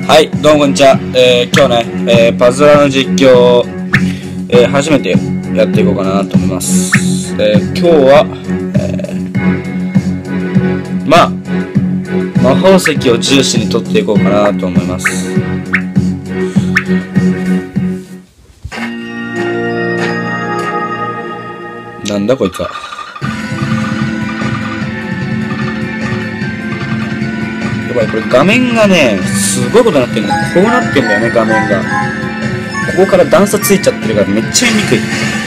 はい、どうもこんにちは。今日ね、パズドラの実況を、初めてやっていこうかなと思います。今日は、魔法石を重視に取っていこうかなと思います。なんだこいつは。やばい、これ画面がね、すごいことになってるの。こうなってんだよね、画面が。ここから段差ついちゃってるからめっちゃ見にくい。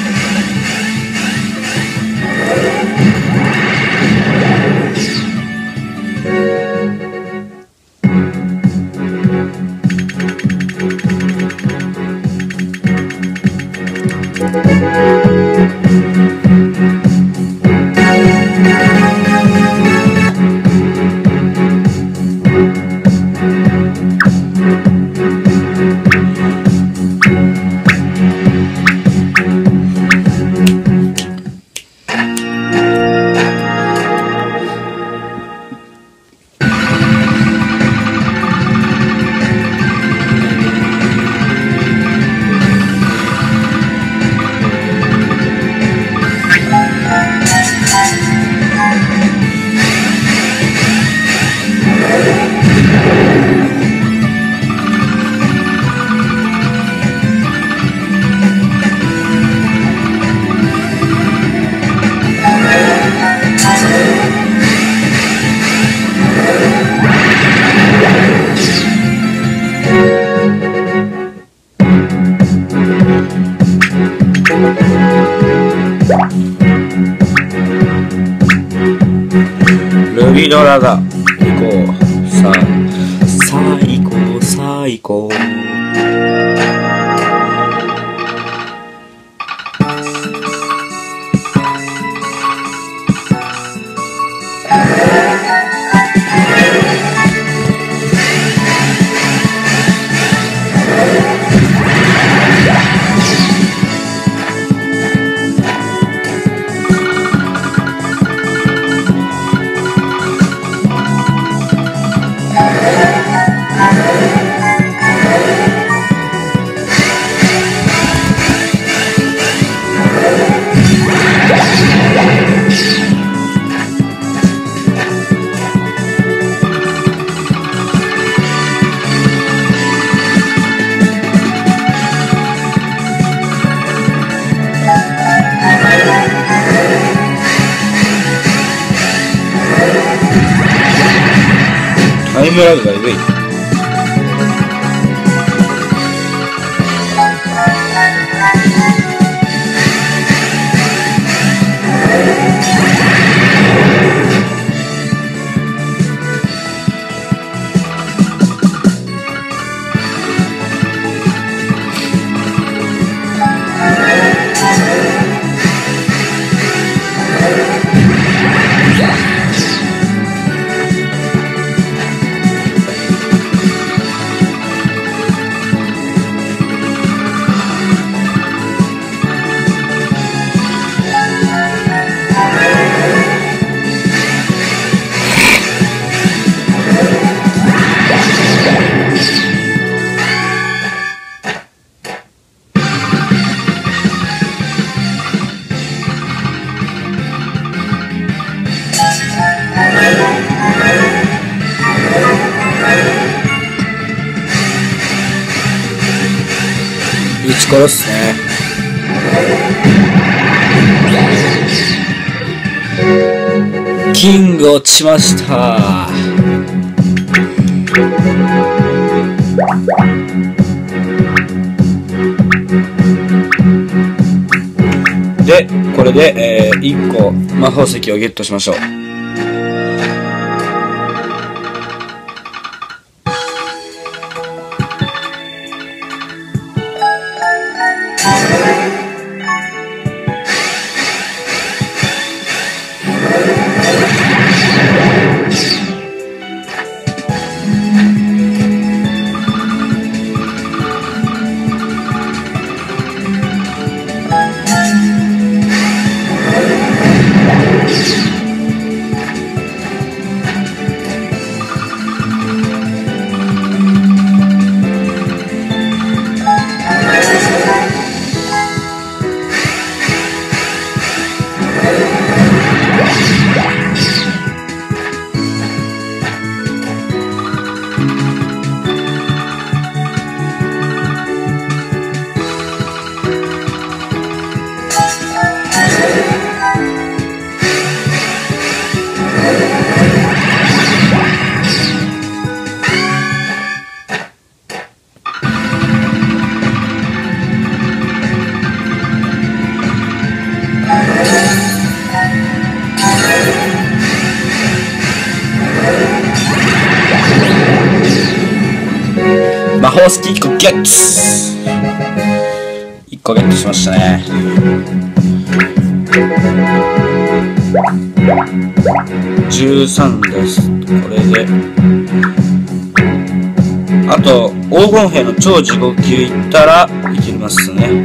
ルビドラだ。行こう。さあ行こう、さあ行こう。タイムラグがえぐい。撃ち殺すね。キング落ちました。で、これで、1個魔法石をゲットしましょう。 法スキ1個ゲット。1個ゲットしましたね。13です。これであと黄金兵の超地獄級いったらいけますね。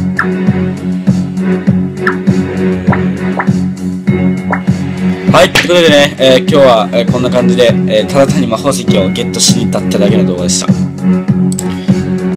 はい、ということでね、今日は、こんな感じで、ただ単に魔法石をゲットしに行ったってだけの動画でした。